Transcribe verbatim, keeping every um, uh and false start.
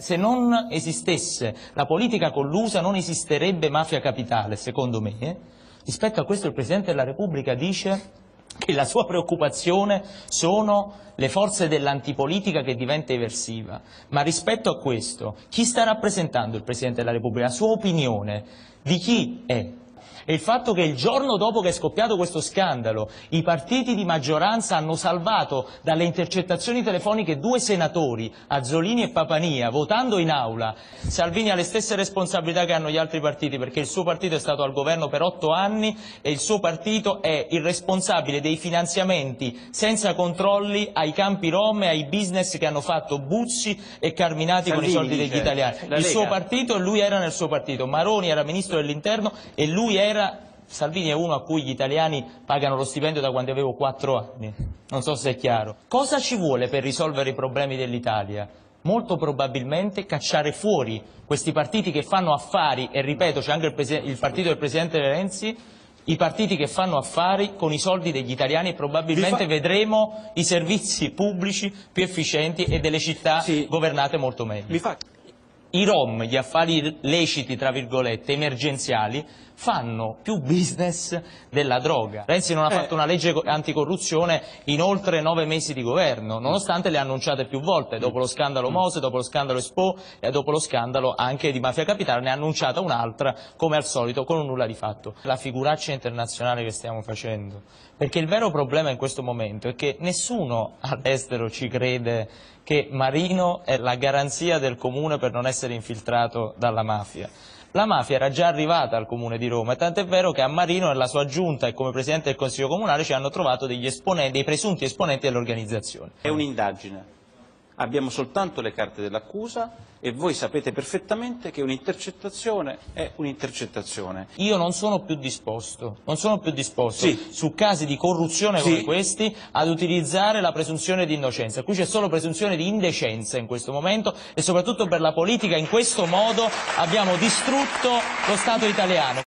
se non esistesse la politica collusa non esisterebbe Mafia Capitale, secondo me. Rispetto a questo il Presidente della Repubblica dice che la sua preoccupazione sono le forze dell'antipolitica che diventa eversiva. Ma rispetto a questo, chi sta rappresentando il Presidente della Repubblica? La sua opinione di chi è? E il fatto che il giorno dopo che è scoppiato questo scandalo i partiti di maggioranza hanno salvato dalle intercettazioni telefoniche due senatori, Azzolini e Papania, votando in aula. Salvini ha le stesse responsabilità che hanno gli altri partiti, perché il suo partito è stato al governo per otto anni e il suo partito è il responsabile dei finanziamenti senza controlli ai campi rom e ai business che hanno fatto Buzzi e Carminati Salvini, con i soldi degli italiani. Il suo partito e lui era nel suo partito. Maroni era ministro dell'interno e lui era Salvini è uno a cui gli italiani pagano lo stipendio da quando avevo quattro anni, non so se è chiaro. Cosa ci vuole per risolvere i problemi dell'Italia? Molto probabilmente cacciare fuori questi partiti che fanno affari, e ripeto c'è anche il, il partito del Presidente Renzi, i partiti che fanno affari con i soldi degli italiani, e probabilmente vedremo i servizi pubblici più efficienti e delle città sì. governate molto meglio. Mi fa... I rom, gli affari leciti, tra virgolette, emergenziali, fanno più business della droga. Renzi non ha eh. fatto una legge anticorruzione in oltre nove mesi di governo, nonostante le ha annunciate più volte, dopo lo scandalo Mose, dopo lo scandalo Expo e dopo lo scandalo anche di Mafia Capitale, ne ha annunciata un'altra, come al solito, con un nulla di fatto. La figuraccia internazionale che stiamo facendo, perché il vero problema in questo momento è che nessuno all'estero ci crede che Marino è la garanzia del comune per non essere infiltrato dalla mafia. La mafia era già arrivata al comune di Roma, e tant'è vero che a Marino e la sua giunta e come Presidente del Consiglio Comunale ci hanno trovato degli esponenti, dei presunti esponenti dell'organizzazione. È un'indagine, abbiamo soltanto le carte dell'accusa e voi sapete perfettamente che un'intercettazione è un'intercettazione. Io non sono più disposto, non sono più disposto sì. su casi di corruzione sì. come questi ad utilizzare la presunzione di innocenza. Qui c'è solo presunzione di indecenza in questo momento, e soprattutto per la politica in questo modo abbiamo distrutto lo Stato italiano.